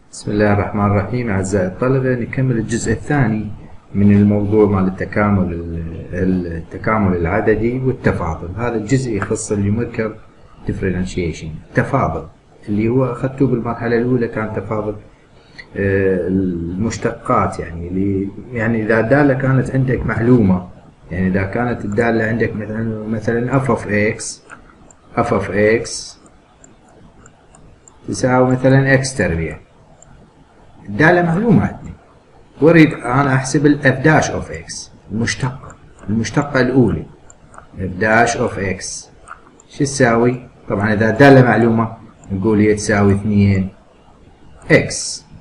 بسم الله الرحمن الرحيم. أعزائي الطلبة، نكمل الجزء الثاني من الموضوع مال التكامل العددي والتفاضل. هذا الجزء يخص النيوميريكال ديفرنشيشن، التفاضل اللي هو أخذتوه بالمرحلة الأولى كان تفاضل المشتقات، يعني إذا الدالة كانت عندك معلومة، يعني إذا كانت الدالة عندك مثلا f of x تساوي مثلا x تربيع، الدالة معلومة عندي، واريد انا احسب ال f dash of x، المشتقة الاولى f dash of x شو تساوي؟ طبعا اذا الدالة معلومة نقول هي تساوي 2x،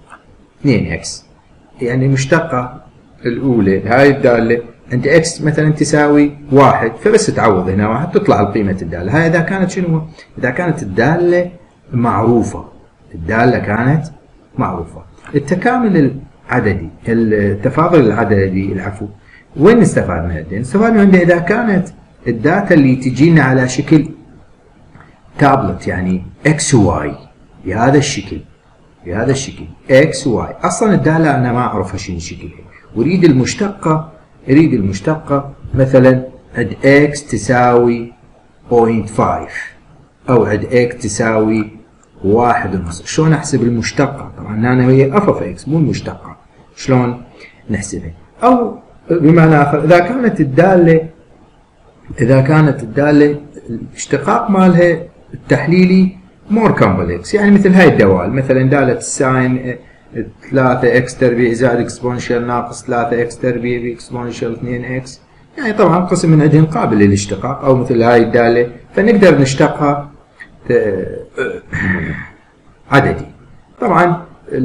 يعني المشتقة الاولى هاي الدالة عند x مثلا تساوي 1، فبس تعوض هنا 1 تطلع قيمة الدالة. هاي اذا كانت شنو؟ اذا كانت الدالة معروفة، الدالة كانت معروفة. التكامل العددي، التفاضل العددي العفو، وين استفادنا؟ استفادنا عنده اذا كانت الداتا اللي تجينا على شكل تابلت، يعني اكس واي بهذا الشكل اكس واي، اصلا الداله انا ما اعرفها شنو شكلها، واريد المشتقه مثلا عند اكس تساوي 0.5 او عند اكس تساوي 1.5. شلون احسب المشتقة؟ طبعا انا هي اف اوف اكس مو المشتقة، شلون نحسبها؟ او بمعنى اخر اذا كانت الدالة الاشتقاق مالها التحليلي مور كومبلكس، يعني مثل هاي الدوال، مثلا دالة الساين 3x تربيع زائد اكسبونشال ناقص 3x تربيع باكسبونشال 2x، يعني طبعا قسم من عندهم قابل للاشتقاق، او مثل هاي الدالة فنقدر نشتقها عددي. طبعا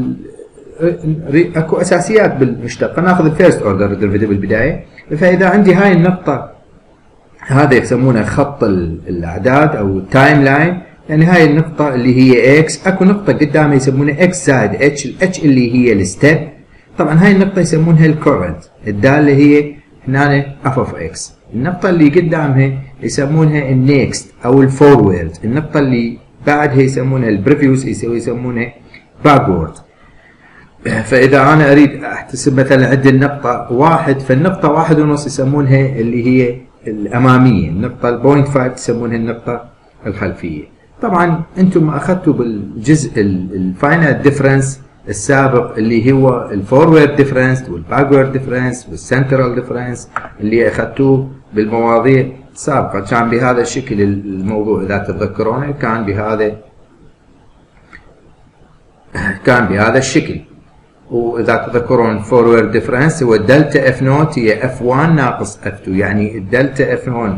اكو اساسيات بالمشتقه، ناخذ الفيرست اوردر ديريفيتيف بالبدايه. فاذا عندي هاي النقطه، هذا يسمونها خط الاعداد او التايم لاين، يعني هاي النقطه اللي هي اكس، اكو نقطه قدامها يسمونها اكس زائد اتش، الاتش اللي هي الستيب. طبعا هاي النقطه يسمونها الكورنت، الداله هي هنا اف اوف اكس. النقطه اللي قدامها يسمونها النيكست او الفورورد، النقطه اللي بعدها يسمونها البريفيوس، يسمونها باكورد. فاذا انا اريد احتسب مثلا عندي النقطه 1، فالنقطه 1.5 يسمونها اللي هي الاماميه، النقطه 0.5 يسمونها النقطه الخلفيه. طبعا انتم اخذتوا بالجزء الفاينل ديفرنس السابق اللي هو الفورورد ديفرنس والباكورد ديفرنس والسنترال ديفرنس، اللي اخذتوه بالمواضيع السابقه، كان بهذا الشكل الموضوع اذا تتذكرونه، كان بهذا الشكل. واذا تذكرون فورورد ديفرنس هو الدلتا اف نوت هي اف 1 ناقص اف 2، يعني الدلتا اف نوت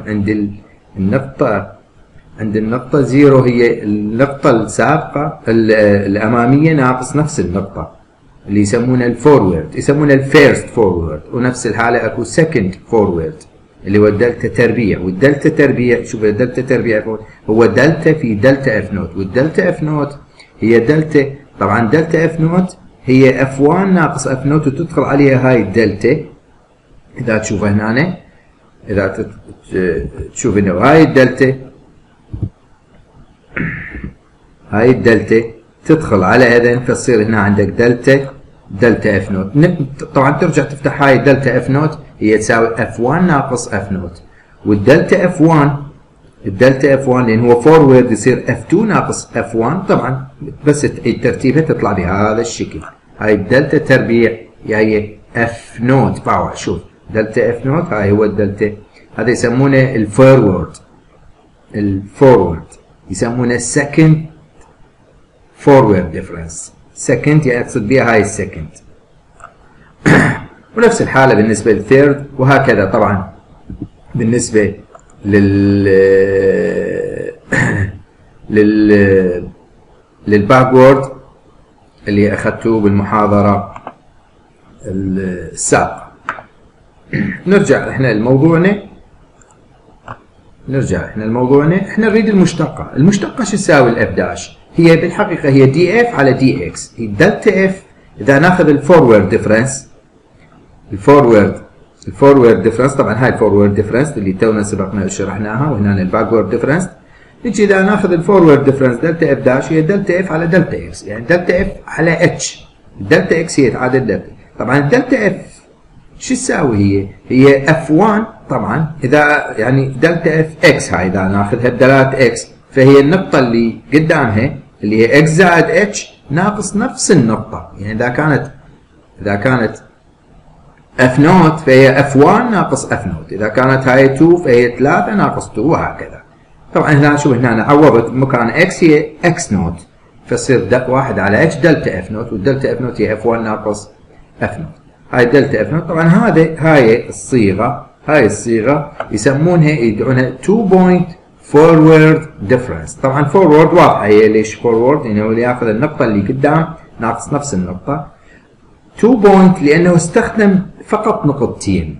عند النقطة 0 هي النقطة السابقة الأمامية ناقص نفس النقطة، اللي يسمونها الفورورد، يسمونها الفيرست فورورد. ونفس الحالة اكو سكند فورورد اللي هو الدلتا تربيع، والدلتا تربيع شوف الدلتا تربيع هو دلتا في دلتا اف نوت، والدلتا اف نوت هي دلتا، طبعا دلتا اف نوت هي اف 1 ناقص اف نوت، وتدخل عليها هاي الدلتا. إذا تشوفها هنا، إذا تشوف انه هاي الدلتا تدخل على اذن، فتصير هنا عندك دلتا اف نوت. طبعا ترجع تفتح هاي الدلتا اف نوت هي تساوي اف 1 ناقص اف نوت، والدلتا اف 1 لان هو فورورد يصير اف 2 ناقص اف 1. طبعا بس تعيد ترتيبها تطلع بهذا الشكل، هاي الدلتا تربيع هي اف نوت باور. شوف دلتا اف نوت هاي هو الدلتا، هذا يسمونه الفورورد يسمونه second forward difference. second يقصد بها هاي السكند. ونفس الحالة بالنسبة للثيرد، وهكذا طبعا بالنسبة للباكورد اللي أخذتوه بالمحاضرة السابقة. نرجع احنا لموضوعنا، احنا نريد المشتقة شو تساوي الاف داش؟ هي بالحقيقة هي دي اف على دي اكس، هي دلتا اف. اذا ناخذ الفورورد ديفرنس، طبعا هاي الفورورد ديفرنس اللي تونا سبقنا شرحناها، وهنا الباكورد ديفرنس. نجي اذا ناخذ الفورورد ديفرنس دلتا اف داش هي دلتا اف على دلتا اكس، يعني دلتا اف على اتش، دلتا اكس هي تعادل دلتا. طبعا الدلتا اف شو تساوي؟ هي اف 1 طبعا اذا يعني دلتا اف اكس، هاي اذا ناخذها بدلاله اكس فهي النقطه اللي قدامها اللي هي اكس زائد اتش ناقص نفس النقطه، يعني اذا كانت اف نوت فهي اف 1 ناقص اف نوت، اذا كانت هاي 2 فهي 3 ناقص 2 وهكذا. طبعا هنا شوف هنا عوضت مكان اكس هي اكس نوت فتصير 1 على اتش دلتا اف نوت، والدلتا اف نوت هي اف 1 ناقص اف نوت، هاي دلتا اف نوت. طبعا هاي الصيغه يسمونها يدعونها 2 بوينت فورورد ديفرنس. طبعا فورورد واضحه هي ليش فورورد، يعني هو اللي ياخذ النقطه اللي قدام ناقص نفس النقطه. 2 بوينت لانه استخدم فقط نقطتين،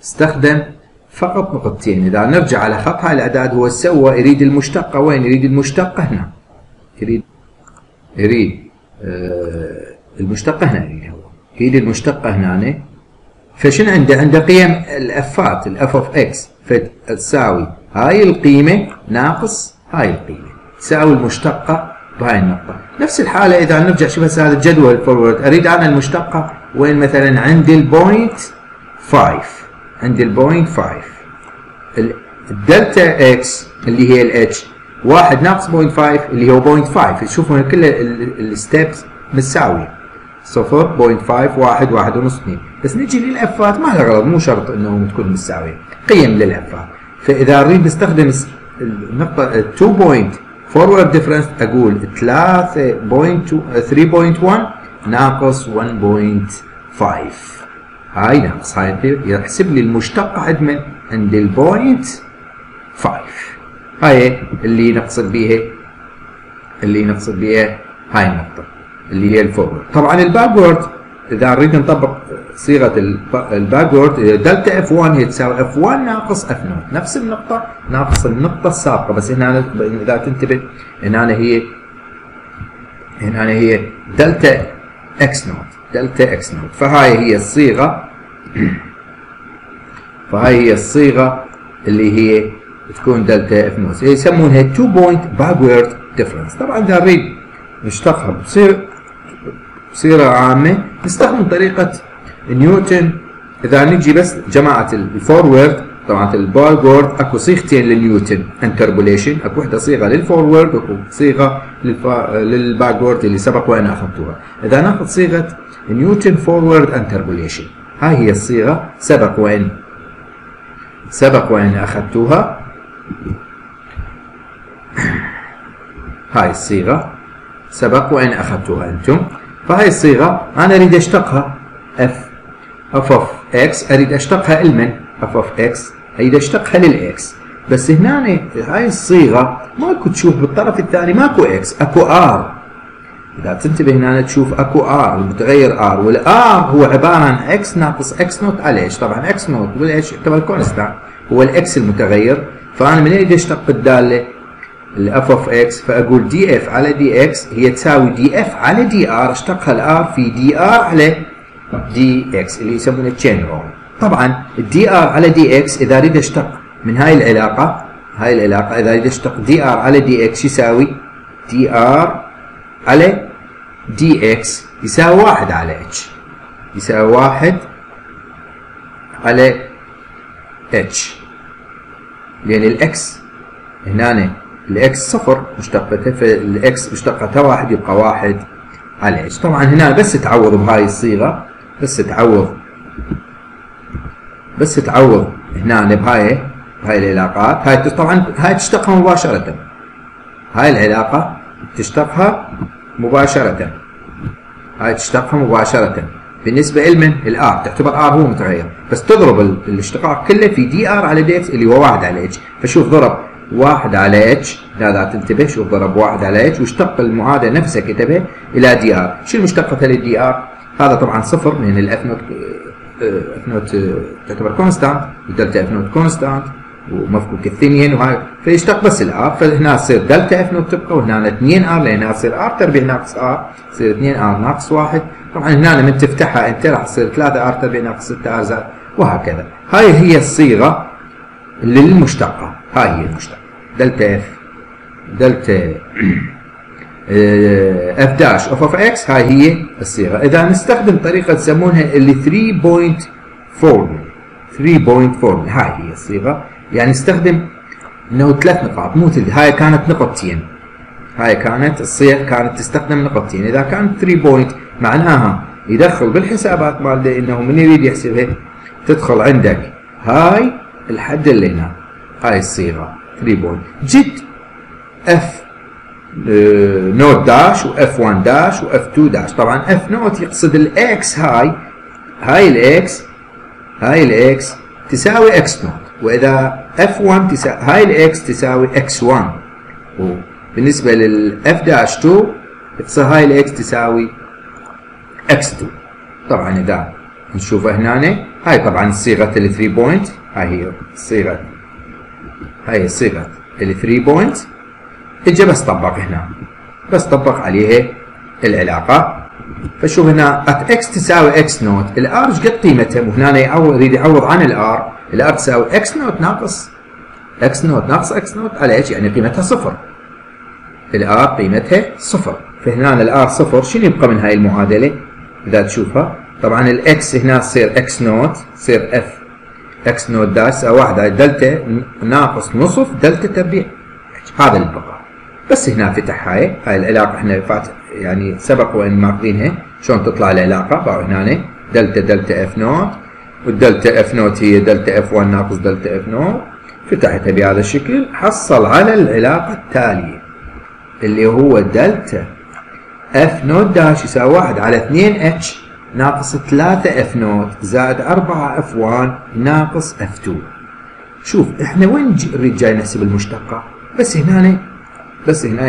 اذا نرجع على خط هاي الاعداد هو سوى يريد المشتقه، وين يريد المشتقه؟ هنا يريد المشتقه هنا، يريد المشتقه هنا. فشنو عنده قيم الافات، الاف اوف اكس فتساوي هاي القيمه ناقص هاي القيمه، تساوي المشتقه بهاي النقطه. نفس الحاله اذا نرجع شوف هسه هذا الجدول الفورورد، اريد انا المشتقه وين؟ مثلا عندي البوينت 5، الدلتا اكس اللي هي الاتش 1 ناقص 0.5 اللي هو 0.5. تشوفون كل الستبس متساويه 0 0.5 1 1 ونص 2. بس نجي للافات ما لها غرض، مو شرط انه تكون متساويه، قيم للافات. فاذا اريد نستخدم النقطه 2 بوينت فورورد ديفرنس اقول 3.1 ناقص 1.5، هاي ناقص هاي يحسب لي المشتقه عند البوينت 5. هاي اللي نقصد بيها هاي النقطه اللي هي الفورورد. طبعا الباكورد اذا نريد نطبق صيغه الباكورد دلتا اف 1 هي تساوي اف 1 ناقص اف نوت، نفس النقطه ناقص النقطه السابقه، بس هنا اذا تنتبه هنا هي دلتا اكس نوت، فهاي هي الصيغه اللي هي تكون دلتا اف نوت، يسمونها 2 بوينت باكورد ديفرنس. طبعا اذا نريد نشتقها بصيغه عامه نستخدم طريقه نيوتن. اذا نجي بس جماعه الفورورد، طبعا الباكورد اكو صيغتين لنيوتن انتربوليشن، اكو وحده صيغه للفورورد واكو صيغه للباكورد اللي سبق وان اخذتوها. اذا ناخذ صيغه نيوتن فورورد انتربوليشن، هاي هي الصيغه سبق وان اخذتوها، هاي الصيغه سبق وان اخذتوها انتم. فهاي الصيغه انا اريد اشتقها اف اوف اكس، اريد اشتقها لمن؟ اف اوف اكس اريد اشتقها للاكس. بس هنا هاي الصيغه ماكو، تشوف بالطرف الثاني ماكو اكس، اكو ار. اذا تنتبه هنا تشوف اكو ار، المتغير ار، والار هو عباره عن اكس ناقص اكس نوت على اتش. طبعا اكس نوت والاتش يعتبر كونستانت، هو الاكس المتغير. فانا من اريد اشتق الداله الاف اوف اكس فاقول دي اف على دي اكس هي تساوي دي اف على دي ار، اشتقها الار في دي ار على دي اكس اللي يسمونه تشين رول. طبعا الدي ار على دي اكس اذا اريد اشتق من هاي العلاقه اذا اريد اشتق دي ار على دي اكس يساوي دي ار على دي اكس يساوي 1 على اتش، يساوي 1 على اتش، لان الاكس هنا الاكس صفر مشتقته، فالاكس مشتقتها 1 يبقى 1 على اتش. طبعا هنا بس تعوض بهاي الصيغه، بس تعوض هنا بهاي العلاقات. هاي طبعا هاي تشتقها مباشره، هاي العلاقه تشتقها مباشره، بالنسبه لمن؟ الار، تعتبر ار هو متغير، بس تضرب الاشتقاق كله في دي ار على دي اكس اللي هو 1 على اتش. فشوف ضرب 1 على اتش، لا تنتبه، شوف ضرب 1 على اتش واشتق المعادله نفسها كتبها الى دي ار. شو المشتقه للدي ار؟ هذا طبعا صفر لان الاف نوت تعتبر كونستانت، والدلتا اف نوت كونستانت ومفكوك الثنين وهاي، فيشتق بس الار. فهنا تصير دلتا اف نوت تبقى، وهنا 2 ار لانها تصير ار تربيع ناقص ار، تصير 2 ار ناقص 1. طبعا هنا من تفتحها انت راح تصير 3 ار تربيع ناقص 6 ار زائد وهكذا. هاي هي الصيغه للمشتقه، هاي هي المشتقه دلتا اف دلتا اف داش اوف اكس، هاي هي الصيغه. اذا نستخدم طريقه يسمونها اللي 3.4 هاي هي الصيغه، يعني نستخدم انه 3 نقاط، مو هاي كانت نقطتين، هاي كانت الصيغ كانت تستخدم نقطتين. اذا كانت 3 بوينت معناها يدخل بالحسابات مالته انه من يريد يحسبها تدخل عندك هاي الحد اللي هنا، هاي الصيغه 3 بوينت. جد اف نوت داش واف 1 داش واف 2 داش. طبعا اف نوت يقصد الاكس، هاي الاكس تساوي اكس نوت، واذا اف 1 هاي الاكس تساوي اكس 1، وبالنسبه للاف داش 2 يقصد هاي الاكس تساوي اكس 2. طبعا اذا نشوفه هنا هاي طبعا صيغه ال 3 بوينت، هاي هي صيغه ال 3 بوينت. اجى بس طبق هنا، بس طبق عليها العلاقه. فشوف هنا ات اكس تساوي اكس نوت، الار ايش قد قيمتها؟ وهنا يريد يعوض عن الار تساوي اكس نوت ناقص اكس نوت على ايش؟ يعني قيمتها صفر. الار قيمتها صفر، فهنا الار صفر. شنو يبقى من هاي المعادله؟ اذا تشوفها طبعا الاكس هنا تصير اكس نوت، تصير اف اكس نوت داش تساوي 1 على دلتا ناقص نصف دلتا تربيع. هذا اللي بقى. بس هنا فتح هاي العلاقه، احنا يعني سبق وان ماخذينها شلون تطلع العلاقه. بقى هنا دلتا اف نوت، والدلتا اف نوت هي دلتا اف 1 ناقص دلتا اف نوت. فتحتها بهذا الشكل، حصل على العلاقه التاليه اللي هو دلتا اف نوت داش يساوي 1 على 2 اتش ناقص 3 اف نوت زائد 4 اف 1 ناقص اف 2. شوف احنا وين نريد جاي نحسب المشتقه؟ بس هنا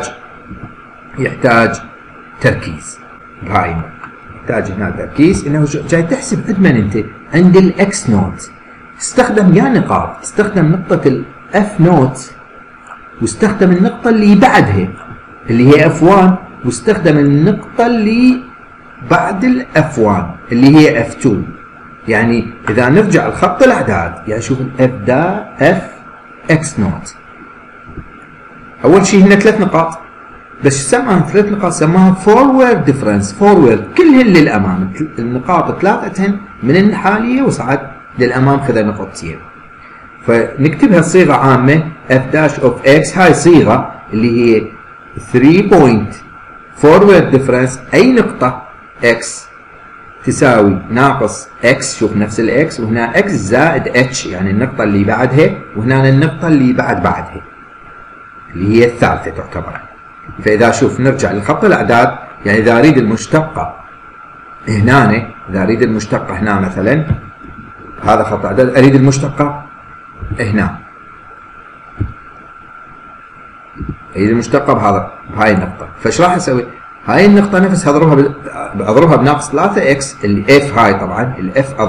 يحتاج تركيز. بهاي يحتاج هنا تركيز، انه جاي تحسب عند من انت؟ عند الاكس نوت. استخدم يا نقاط، استخدم نقطه الاف نوت، واستخدم النقطه اللي بعدها اللي هي اف 1، واستخدم النقطه اللي بعد الاف 1 اللي هي اف 2. يعني اذا نرجع لخط الاعداد، يعني شوف اف اكس نوت، اول شيء هنا 3 نقاط، بس سماها 3 نقاط، سماها فورورد ديفرنس. فورورد كلهن للامام، النقاط 3 من الحاليه وصعد للامام خذ نقطتين. فنكتبها صيغه عامه اف داش اوف اكس، هاي صيغه اللي هي 3 بوينت فورورد ديفرنس، اي نقطه اكس تساوي ناقص اكس، شوف نفس الاكس، وهنا اكس زائد اتش يعني النقطه اللي بعدها، وهنا النقطه اللي بعدها اللي هي الثالثه تعتبر. فاذا شوف نرجع لخط الاعداد، يعني اذا اريد المشتقه هنا، اذا اريد المشتقه هنا مثلا هذا خط اعداد، اريد المشتقه هنا، اريد المشتقه بهاي النقطه. فايش راح اسوي؟ هاي النقطه نفسها اضربها بناقص 3 اكس اللي اف، هاي طبعا الاف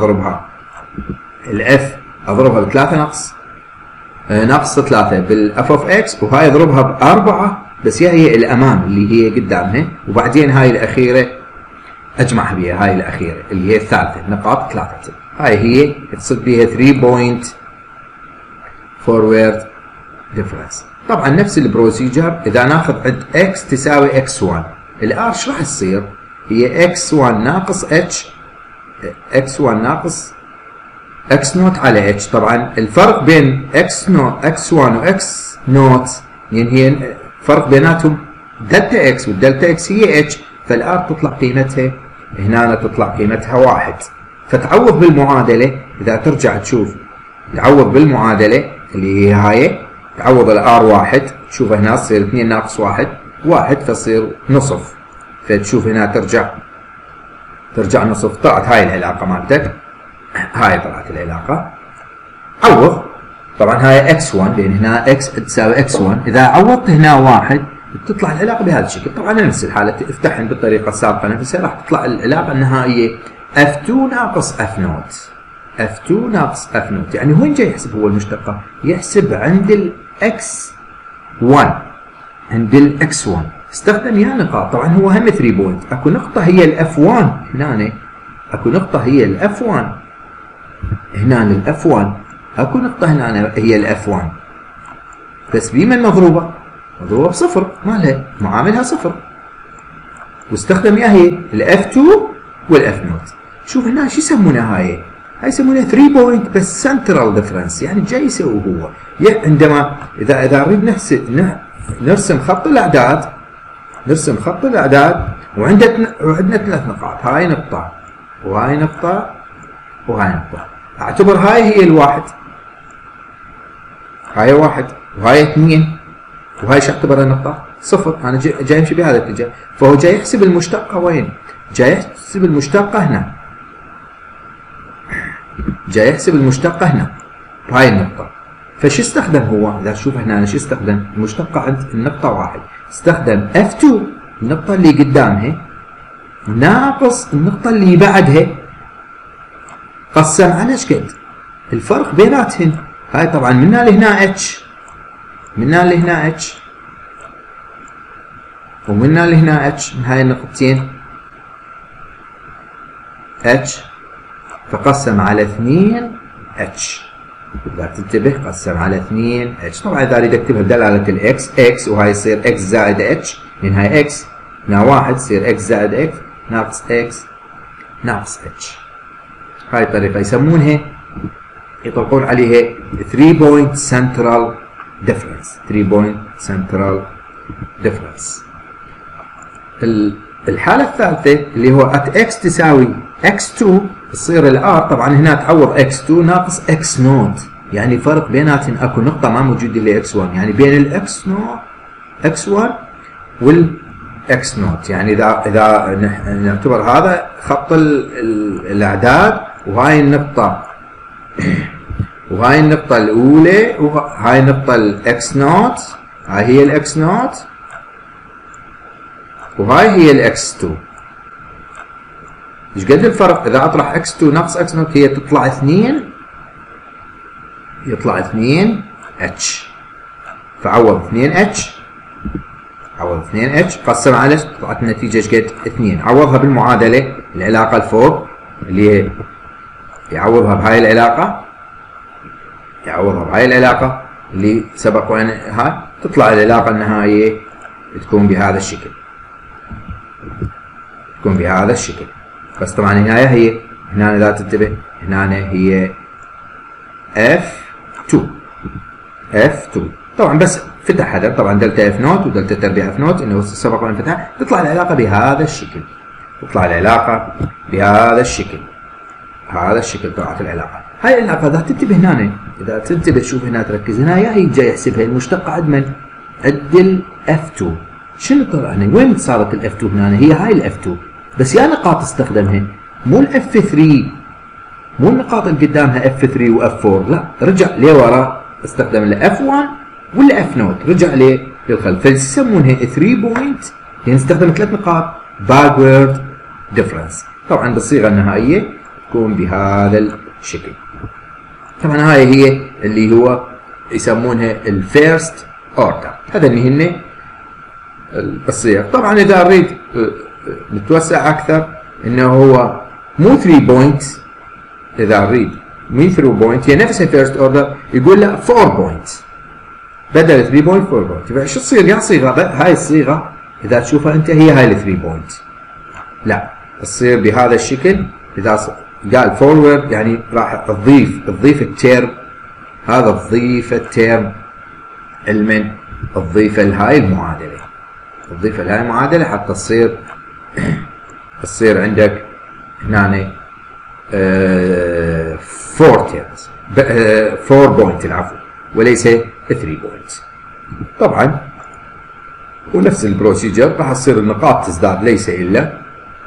اضربها ب 3 ناقص 3 بالاف اوف اكس، وهاي اضربها ب4 بس هي الامام اللي هي قدامها، وبعدين هاي الاخيره اجمعها بها، هاي الاخيره اللي هي الثالثه نقاط 3. هاي هي تصير بها 3 بوينت فورورد ديفرنس. طبعا نفس البروسيجر اذا ناخذ عند اكس تساوي اكس 1، الار ايش راح تصير؟ هي اكس 1 ناقص اتش، اكس 1 ناقص اكس نوت على اتش. طبعا الفرق بين اكس 1 واكس نوت يعني هي فرق بيناتهم دلتا اكس، والدلتا اكس هي اتش، فالار تطلع قيمتها هنا تطلع قيمتها 1. فتعوض بالمعادله، اذا ترجع تشوف تعوض بالمعادله اللي هي هاي، تعوض الار 1، تشوف هنا تصير 2 ناقص 1 فتصير نصف. فتشوف هنا ترجع نصف. طلعت هاي العلاقه مالتك، هاي طلعت العلاقه. عوض طبعا هاي اكس 1 لان هنا اكس تساوي اكس 1، اذا عوضت هنا 1 تطلع العلاقه بهذا الشكل. طبعا نفس الحاله افتحهم بالطريقه السابقه نفسها، راح تطلع العلاقه النهائيه اف 2 ناقص اف نوت، اف 2 ناقص اف نوت. يعني وين جاي يحسب هو المشتقه؟ يحسب عند الاكس 1، عند الاكس 1 استخدم يا نقاط. طبعا هو هم 3 بوينت، اكو نقطه هي الاف 1 هنا، اكو نقطه هي الاف 1 هنا، الاف 1 اكو نقطه هنا هي الاف 1، بس بمن مضروبه؟ مضروبة بصفر مالها معاملها صفر، واستخدم يا هي الاف 2 والاف نوت. شوف هنا شو يسمونها هاي يسمونها 3 بوينت بس سنترال ديفرنس، يعني جاي يسوي هو عندما اذا نريد نرسم خط الاعداد، نرسم خط الاعداد وعندنا 3 نقاط، هاي نقطة وهاي نقطة وهاي نقطة، اعتبر هاي هي الواحد، هاي 1 وهاي 2 وهاي شو اعتبرها نقطة؟ صفر. انا جاي امشي بهذا الاتجاه، فهو جاي يحسب المشتقة وين؟ جاي يحسب المشتقة هنا، جاي يحسب المشتقة هنا بهاي النقطة. فشو استخدم هو؟ اذا تشوف هنا أنا شو استخدم؟ المشتقة عند النقطة 1 استخدم F2 النقطة اللي قدامها ناقص النقطة اللي بعدها، قسم على شقد الفرق بيناتهن. هاي طبعا منا لهنا H، منا لهنا H ومنا لهنا H، من هاي النقطتين H، فقسم على 2 H. إذا تنتبه قسم على 2 H. طبعا إذا أريد أكتبها بدلالة الإكس X وهاي يصير X زائد H، من هاي X هنا 1 تصير X زائد X ناقص X ناقص H. هاي الطريقة يسمونها يطلقون عليها 3 point central difference. 3 point central difference. الحالة الثالثة اللي هو at X تساوي X2 تصير الار طبعا هنا تعوض X2 ناقص X0، يعني فرق بيناتهم اكو نقطة ما موجودة اللي X1، يعني بين X1 والX0. يعني اذا نعتبر هذا خط الاعداد وهاي النقطة وهاي النقطة الأولى وهاي النقطة الX0، هاي هي الX0 وهاي هي الX2. ايش قد الفرق؟ إذا أطرح X2 ناقص X0 هي تطلع 2، يطلع 2H، فعوض 2H، عوض 2H قسم على طلعت النتيجة ايش قد؟ 2. عوضها بالمعادلة العلاقة الفوق اللي هي يعوضها بهاي العلاقة، يعوضها بهاي العلاقة اللي سبق وين هاي، تطلع العلاقة النهائية تكون بهذا الشكل، تكون بهذا الشكل. بس طبعا النهاية هي هنا إذا تنتبه هنا هي F2 طبعا بس فتح هذا طبعا دلتا F0 ودلتا تربيع F0 انه سبق وين فتح، تطلع العلاقة بهذا الشكل، تطلع العلاقة بهذا الشكل، هذا الشكل طلعت العلاقة. هاي العلاقة إذا تنتبه هنا، إذا تنتبه تشوف هنا تركز هنا هي جاي يحسبها المشتقة عند من؟ عند F2. شنو طلع هنا؟ وين صارت الF2 هنا؟ هي هاي الF2 بس يا نقاط استخدمها مو الF3، مو النقاط اللي قدامها F3 وF4، لا رجع لورا استخدم الF1 ولا F0، رجع ليه للخلف، فيسمونها 3 بوينت يعني استخدم 3 نقاط backward difference. طبعا بالصيغة النهائية تكون بهذا الشكل. طبعا هاي هي اللي هو يسمونها الفيرست اوردر، هذا اللي هن الصيغ. طبعا اذا نريد نتوسع اكثر انه هو مو 3 بوينت، اذا نريد مو 3 بوينت هي نفسها فيرست اوردر يقول لا 4 بوينت بدل 3 بوينت 4 بوينت. فشو تصير يا صيغه؟ هاي الصيغه اذا تشوفها انت هي هاي ال 3 بوينت، لا تصير بهذا الشكل. اذا قال فورورد يعني راح تضيف التيرم هذا، تضيف التيرم المن تضيفه لهاي المعادله، تضيفه لهاي المعادله حتى تصير عندك هنا 4 تيرمز 4 بوينت العفو وليس 3 بوينت. طبعا ونفس البروسيجر راح تصير النقاط تزداد ليس الا.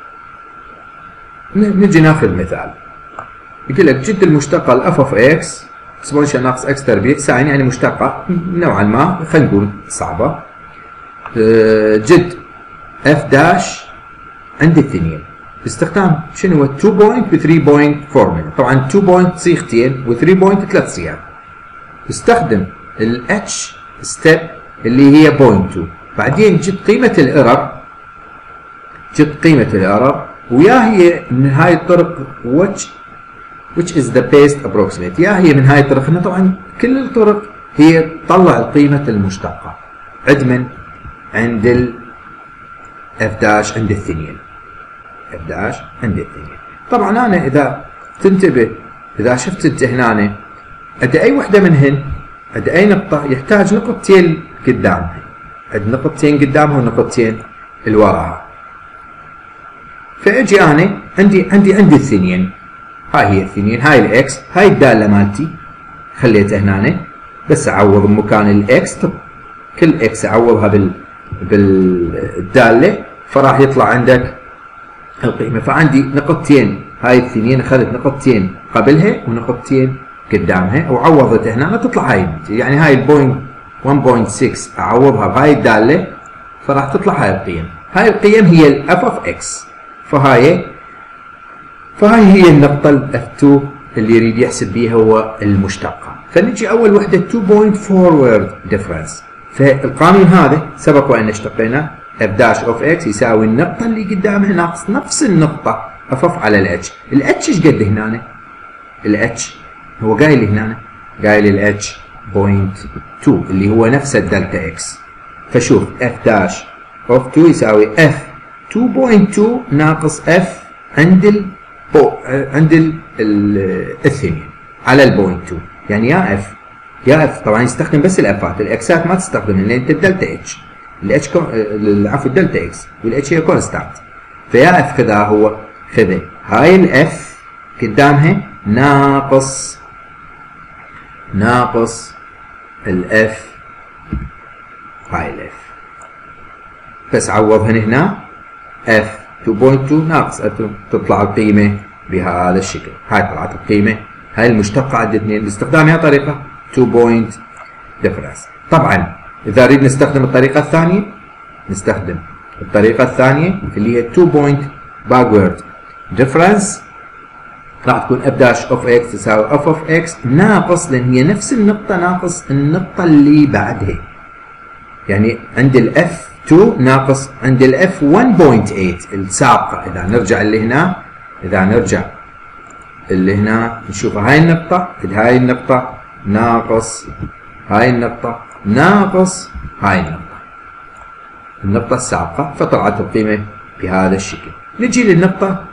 نجي ناخذ مثال يقول لك جد المشتقة الاف اوف اكس اكسبونشال ناقص اكس تربيع ساين، يعني مشتقة نوعا ما خلينا نقول صعبة، جد اف داش عند الاثنين باستخدام شنو هو 2 بوينت و 3.4. طبعا 2 بوينت صيغتين و 3 بوينت 3 صيغ. استخدم الاتش ستيب اللي هي 0.2، بعدين جد قيمة الايرور، جد قيمة الايرور ويا هي من هاي الطرق which is the best approximate، يا هي من هاي الطرق. طبعا كل الطرق هي تطلع قيمة المشتقة، عند من؟ عند ال F' عند الثنين. F' عند الثنين. طبعا أنا إذا تنتبه، إذا شفت أنت هنا عند أي وحدة منهن، عند أي نقطة يحتاج نقطتين قدامها، عند نقطتين قدامها ونقطتين اللي وراها. فأجي أنا عندي الثنين، هاي هي الثنين، هاي الإكس، هاي الدالة مالتي خليتها هنا، بس أعوض بمكان الإكس، كل إكس أعوضها بالدالة، فراح يطلع عندك القيمة. فعندي نقطتين، هاي الثنين أخذت نقطتين قبلها ونقطتين قدامها وعوضت هنا، تطلع هاي يعني هاي البوينت 1.6 أعوضها بهاي الدالة، فراح تطلع هاي القيم. هاي القيم هي ال f of x، فهاي هي النقطة ال f2 اللي يريد يحسب بيها هو المشتقة. فنجي أول وحدة 2 point forward difference. فالقانون هذا سبق وأن اشتقينا f' of x يساوي النقطة اللي قدامها ناقص نفس النقطة f على ال h. ال h ايش قد هنا؟ ال h هو قايل لي هنا، قايل ال h 0.2 اللي هو نفس الدلتا x. فشوف f' of 2 يساوي f 2.2 ناقص f عند الثنين على ال 0.2. يعني يا اف طبعا يستخدم بس الافات، الاكسات ما تستخدم لان انت الدلتا اتش، الاتش عفوا الدلتا اكس والاتش هي كونستانت. فيا اف خذها هو خذ هاي الاف قدامها ناقص الاف، هاي الاف بس عوضهن هنا اف 2.2 ناقص تطلع القيمه بهذا الشكل. هاي طلعت القيمه، هاي المشتقه عند اثنين باستخدام اي طريقه 2 point difference. طبعا اذا اريد نستخدم الطريقه الثانيه نستخدم الطريقه الثانيه اللي هي 2 point backward difference. راح تكون f' of x تساوي f of x ناقص، لان هي نفس النقطه ناقص النقطه اللي بعدها. يعني عند ال f2 ناقص عند ال f 1.8 السابقه. اذا نرجع اللي هنا نشوف هاي النقطة، هاي النقطة ناقص هاي النقطة ناقص هاي النقطة السابقة، فطلعت القيمة بهذا الشكل. نجي للنقطة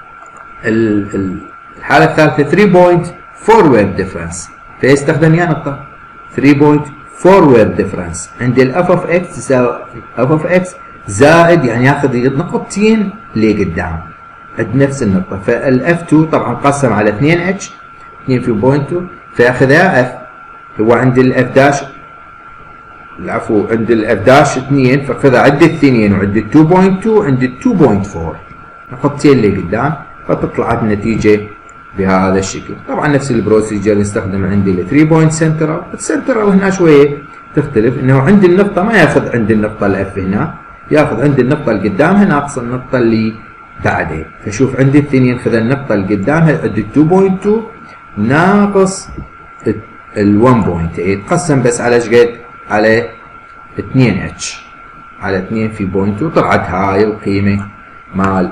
الحالة الثالثة 3 point forward difference. فيستخدم يا نقطة 3 point forward difference. عند ال f of x تساوي f of x زائد، يعني ياخذ نقطتين لقدام عند نفس النقطة. فال f2 طبعا قسم على 2h 2 في بوينت 2 فياخذها f، هو عند ال f' العفو عند ال f' 2 فاخذها عند الثنين وعند ال 2.2 عند ال 2.4 نقطتين اللي قدام، فتطلع النتيجة بهذا الشكل. طبعا نفس البروسيجر نستخدم عند ال 3 بوينت سنترال. السنترال هنا شوية تختلف، انه عند النقطة ما ياخذ عند النقطة الاف هنا، ياخذ عند النقطة اللي قدامها ناقص النقطة اللي بعدين. فشوف عندي الثنين خذ النقطة اللي قدامها عند 2.2 ناقص ال 1.8 قسم بس على ايش قد؟ على 2h على 2 في بوينت 2 طلعت هاي القيمة مال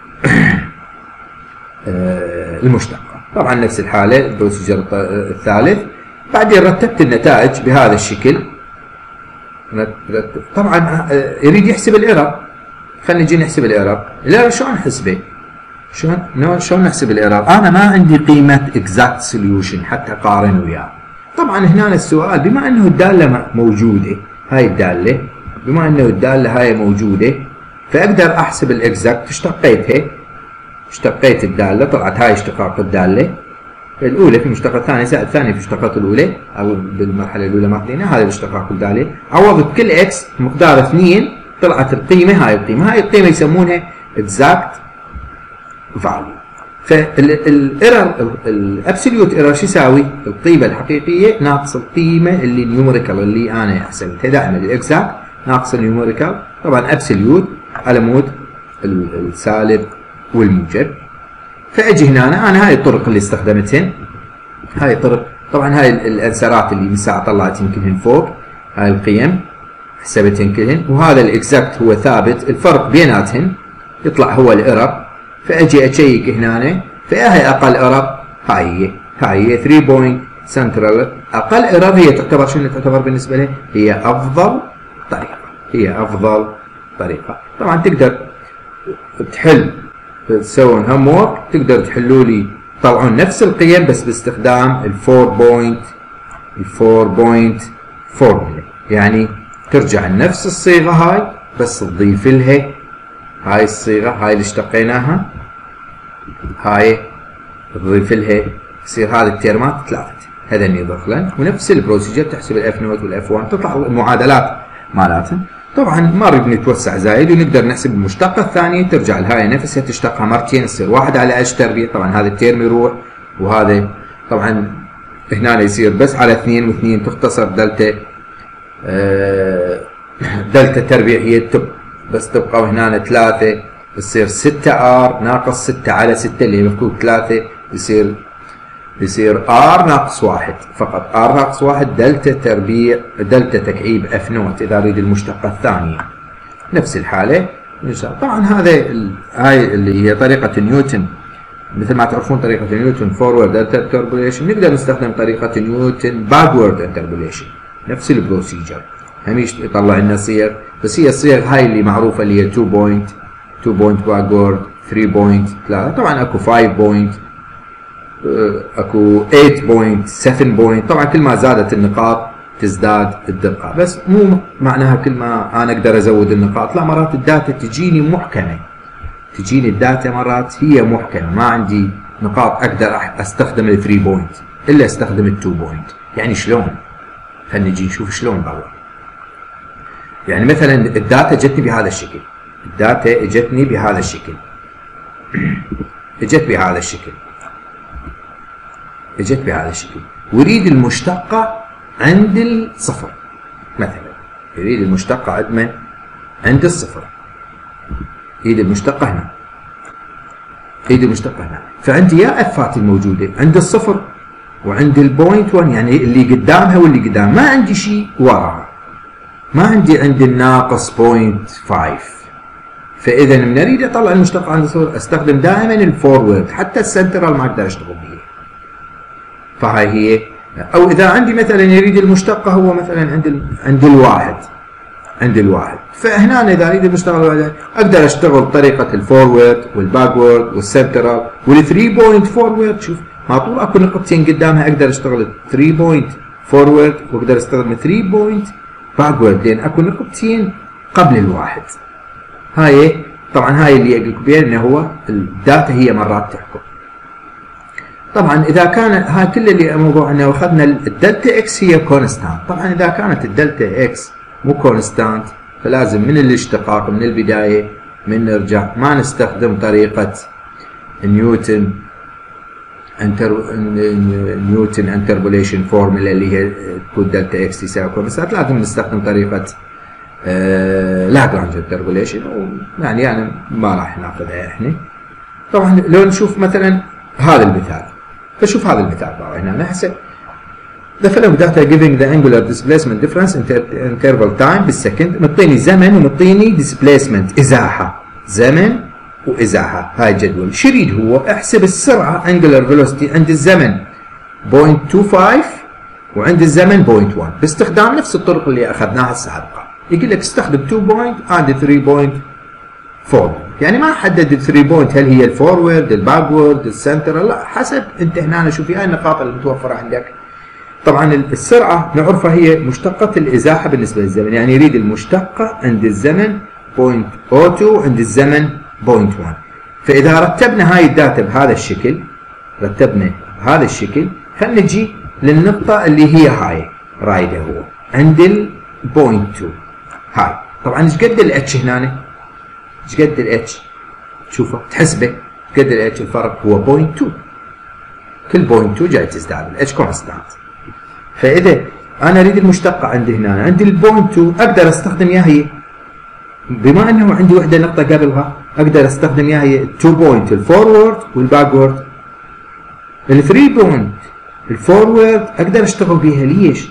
المشتقة. طبعا نفس الحالة البروسيجر الثالث. بعدين رتبت النتائج بهذا الشكل. طبعا يريد يحسب الايرور. خلينا نجي نحسب الايرور. الايرور شلون نحسبه؟ شلون نحسب الايرور؟ انا ما عندي قيمة exact solution حتى اقارن وياه. طبعا هنا السؤال بما انه الدالة موجودة، هاي الدالة بما انه الدالة هاي موجودة فاقدر احسب الاكزاكت. اشتقيت الدالة طلعت هاي اشتقاق الدالة الاولى في المشتقة الثانية زائد الثانية في المشتقة الاولى او بالمرحلة الاولى ماخذينها، هذا الاشتقاق الدالة. عوضت كل اكس مقدار 2 طلعت القيمة، هاي القيمة يسمونها exact value. فالايرور الابسوليوت ايرور شو يساوي؟ القيمة الحقيقية ناقص القيمة اللي نيوميريكال اللي انا حسبتها. دائما الاكزاكت ناقص النيوميريكال، طبعا ابسوليوت على مود السالب والموجب. فاجي هنا انا هاي الطرق اللي استخدمتهن، هاي الطرق طبعا هاي الانسرات اللي من ساعة طلعت يمكنهن فوق، هاي القيم حسبتهن كلهن، وهذا الاكزاكت هو ثابت، الفرق بيناتهن يطلع هو الايرور. فاجي اشيك هنا فهي اقل ايرور، هاي هي 3 بوينت سنترال. اقل ايرور هي تعتبر شنو؟ تعتبر بالنسبه لي هي افضل طريقة، هي أفضل طريقة. طبعا تقدر تحل، تسوون هوم وورك، تقدر تحلوا لي تطلعون نفس القيم بس باستخدام الفور بوينت فورمولا، يعني ترجع لنفس الصيغة هاي بس تضيف لها هاي الصيغة هاي اللي اشتقيناها، هاي تضيف لها يصير هذه التيرمات ثلاثة هذني دخلا، ونفس البروسيجر تحسب الاف نوت والاف 1 تطلع المعادلات مالاتهم. طبعا ما نريد نتوسع زايد ونقدر نحسب المشتقة الثانية، ترجع لهاي نفسها تشتقها مرتين تصير 1 على اتش تربيع، طبعا هذا التيرم يروح وهذا طبعا هنا يصير بس على 2 و2 تختصر دلتا دلتا تربيع هي بس تبقى، وهنا 3 يصير 6 ار ناقص 6 على 6 اللي هي مفكوك 3 يصير ار ناقص 1 فقط، ار ناقص 1 دلتا تربيع دلتا تكعيب اف نوت اذا اريد المشتقة الثانية. نفس الحالة طبعا هاي اللي هي طريقة نيوتن، مثل ما تعرفون طريقة نيوتن فورورد انتربوليشن، نقدر نستخدم طريقة نيوتن باكورد انتربوليشن، نفس البروسيجر هميش يطلع لنا صيغ، بس هي الصيغ هاي اللي معروفة اللي هي 2 بوينت باكورد، 3 بوينت، طبعا اكو 5 بوينت، اكو 8 بوينت، 7 بوينت، طبعا كل ما زادت النقاط تزداد الدقة، بس مو معناها كل ما انا اقدر ازود النقاط، لا مرات الداتا تجيني محكمة، تجيني الداتا مرات هي محكمة، ما عندي نقاط اقدر استخدم ال 3 بوينت الا استخدم ال 2 بوينت. يعني شلون؟ خلينا نجي نشوف شلون بابا. يعني مثلا الداتا جتني بهذا الشكل، الداتا اجتني بهذا الشكل، اجت بهذا الشكل، ويريد المشتقة عند الصفر، مثلا يريد المشتقة عند الصفر، يريد المشتقة هنا، فعندي يا افات الموجودة عند الصفر وعند البوينت 1، يعني اللي قدامها واللي قدام، ما عندي شيء وراها، ما عند الناقص 0.5، فاذا من اريد اطلع المشتقة عند الصفر استخدم دائما الفورورد، حتى السنترال ما اقدر اشتغل بيه. فهاي هي، او اذا عندي مثلا يريد المشتقة هو مثلا عند الواحد، فهنا اذا اريد المشتقة اقدر اشتغل بطريقة الفورورد والباكورد والسنترال وال3 بوينت فورورد. شوف ما طول اكو نقطتين قدامها اقدر اشتغل 3 بوينت فورورد واقدر استخدم 3 بوينت باكورد، لان اكو نقطتين قبل الواحد. هاي طبعا هاي اللي اقول لكم بها انه هو الداتا هي مرات تحكم. طبعا اذا كان هاي كل اللي موضوع انه اخذنا الدلتا اكس هي كونستانت، طبعا اذا كانت الدلتا اكس مو كونستانت فلازم من الاشتقاق من البدايه من نرجع ما نستخدم طريقه نيوتن انتربوليشن فورمولا اللي هي تكون دلتا اكس يساوي كونستانت، لازم نستخدم طريقه لاجرانج انتربوليشن، يعني ما راح ناخذها احنا. طبعا لو نشوف مثلا هذا المثال، فشوف هذا المثال بقى هنا هسه the following data giving the angular displacement difference interval time بالسكند، مطيني زمن ومطيني displacement ازاحه، زمن وازاحه. هاي الجدول شو يريد هو؟ احسب السرعه angular velocity عند الزمن 0.25 وعند الزمن 0.1 باستخدام نفس الطرق اللي اخذناها السابقه. يقول لك استخدم 2 بوينت and 3 بوينت فورورد، يعني ما حدد ال 3 بوينت هل هي الفورورد الباكورد السنترال، لا حسب انت هنا شوف هاي النقاط المتوفره عندك. طبعا السرعه نعرفها هي مشتقه الازاحه بالنسبه للزمن، يعني يريد المشتقه عند الزمن 0.02 عند الزمن 0.1. فاذا رتبنا هاي الداتا بهذا الشكل، خلينا نجي للنقطه اللي هي هاي رايده هو عند ال 0.2. هاي طبعا ايش قد الاتش هنا؟ ايش قد الاتش؟ شوفوا تحسبه قد الاتش، الفرق هو 0.2، كل 0.2 جاي تزداد، الاتش كونستانت. فاذا انا اريد المشتقه عندي هنا عند ال 0.2 اقدر استخدم اياها هي، بما انه عندي وحده نقطه قبلها اقدر استخدم اياها هي 2 بوينت الفورورد والباكورد. ال 3 بوينت الفورورد اقدر اشتغل بيها،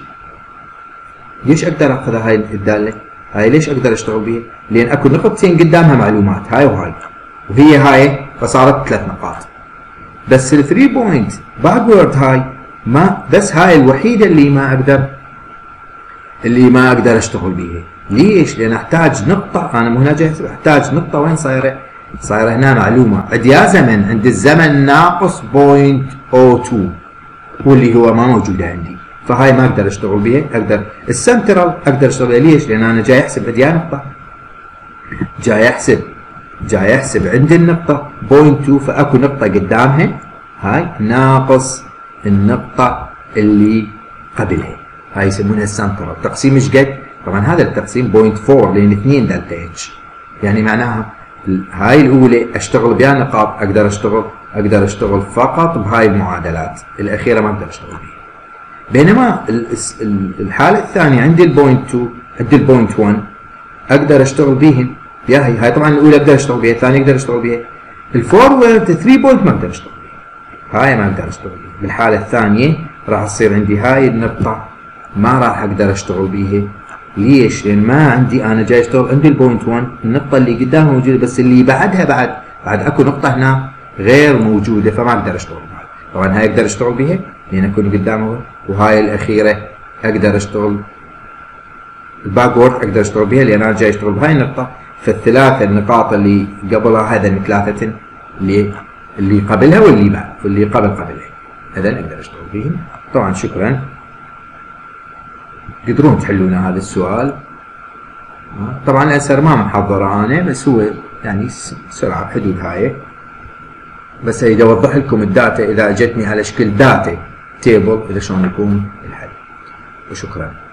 ليش اقدر اخذها هاي الداله؟ هاي ليش اقدر اشتغل بيها؟ لان اكو نقطتين قدامها معلومات، هاي وهاي، وهي هاي فصارت 3 نقاط. بس ال 3 بوينت باكورد هاي ما، بس هاي الوحيده اللي ما اقدر اشتغل بيها، ليش؟ لان احتاج نقطه، انا مو هنا جاي احسب، احتاج نقطه وين صايره؟ صايره هنا معلومه عند يا زمن، عند الزمن ناقص 0.02 واللي هو ما موجوده عندي، فهاي ما اقدر اشتغل بها. اقدر السنترال اقدر اشتغل بها، ليش؟ لان انا جاي احسب عندي نقطه، جاي احسب عندي النقطه 0.2، فاكو نقطه قدامها هاي ناقص النقطه اللي قبلها، هاي يسمونها السنترال. تقسيم ايش قد؟ طبعا هذا التقسيم 0.4 لان 2 دلتا اتش، يعني معناها هاي الاولى اشتغل بها نقاط، اقدر اشتغل فقط بهاي المعادلات، الاخيره ما اقدر اشتغل بها. بينما الحاله الثانيه عندي ال 0.2 عندي ال 0.1 اقدر اشتغل بيهم، هاي طبعا الاولى اقدر اشتغل بها، الثانيه اقدر اشتغل بها. الفورورد 3 بوينت ما اقدر اشتغل بها، هاي ما اقدر اشتغل بها. بالحاله الثانيه راح تصير عندي هاي النقطه ما راح اقدر اشتغل بيها. ليش؟ لان ما عندي، انا جاي اشتغل عندي البوينت 1، النقطه اللي قدامها موجوده بس اللي بعدها بعد اكو نقطه هنا غير موجوده، فما اقدر اشتغل بها. طبعا هاي اقدر اشتغل بها لان اكون قدامها، وهاي الاخيره اقدر اشتغل الباكورد اقدر اشتغل بها لان انا جاي اشتغل بهاي النقطه. فالثلاثه النقاط اللي قبلها هذا ثلاثه اللي قبلها واللي قبلها هذا اقدر اشتغل بهم. طبعا شكرا. تقدرون تحلون هذا السؤال. طبعا الاسر ما محضره انا، بس هو يعني سرعه بحدود هاي، بس اريد اوضح لكم الداتا اذا اجتني على شكل داتا تيبل اذا شلون يكون الحل. وشكرا.